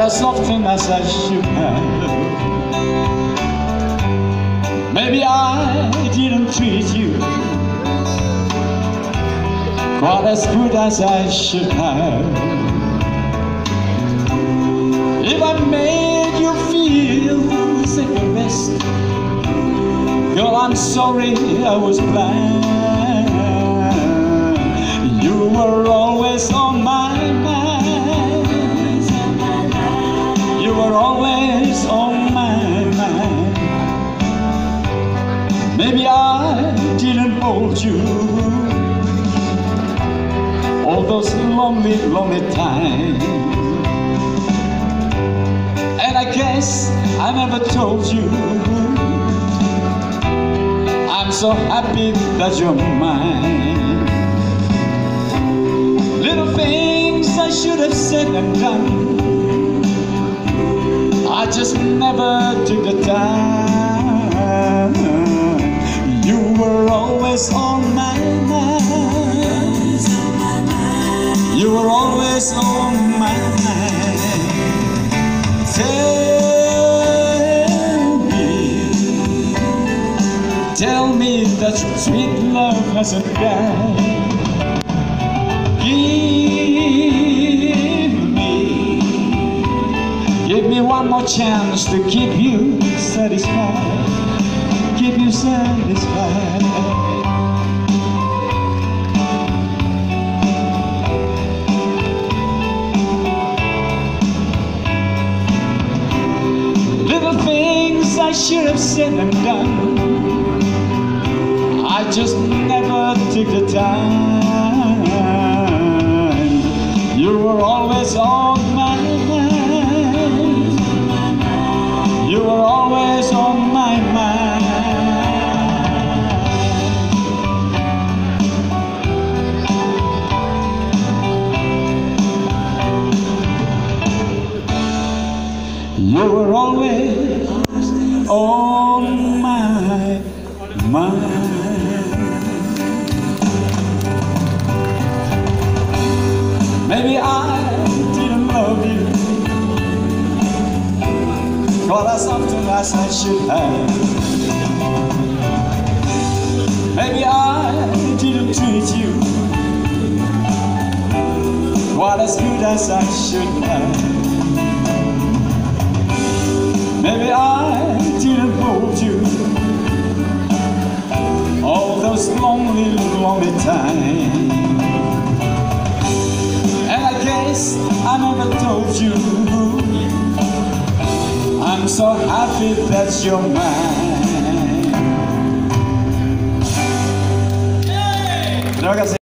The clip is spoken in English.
as often as I should have. Maybe I didn't treat you quite as good as I should have. If I made you feel second best, girl, I'm sorry I was blind. You were always on my mind. You were always on my mind. Maybe I didn't hold you all those lonely, lonely times. And I guess I never told you I'm so happy that you're mine. Little things I should have said and done, I just never took the time. You were always on my mind. You were always on my mind. Tell me that your sweet love hasn't died. Give me one more chance to keep you satisfied. Keep you satisfied. Little things I should have said and done, I just never took the time. You were always on my mind. You were always on my mind. You were always on my mind. Maybe I didn't love you quite as often as I should have. Maybe I didn't treat you quite as good as I should have. Maybe I didn't hold you all those lonely, lonely times. And I guess I never told you I'm so happy that you're mine. Hey!